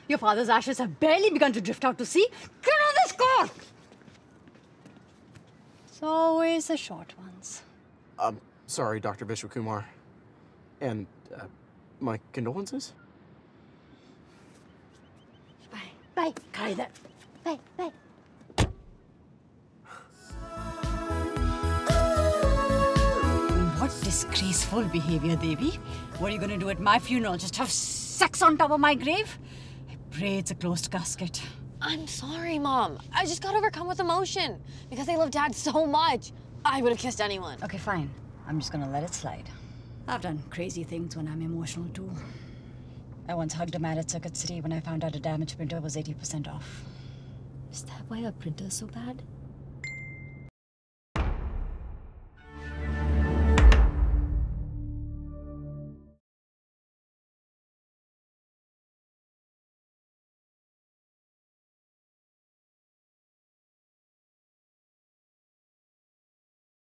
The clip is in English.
Your father's ashes have barely begun to drift out to sea. Get on this car! It's always the short ones. Sorry, Dr. Vishwakumar. And, my condolences? Bye. Bye. Carry that. Bye. Bye. What disgraceful behavior, Devi. What are you going to do at my funeral? Just have sex on top of my grave? I pray it's a closed casket. I'm sorry, Mom. I just got overcome with emotion because I love Dad so much. I would have kissed anyone. Okay, fine. I'm just gonna let it slide. I've done crazy things when I'm emotional, too. I once hugged a man at Circuit City when I found out a damaged printer was 80% off. Is that why our printer's so bad?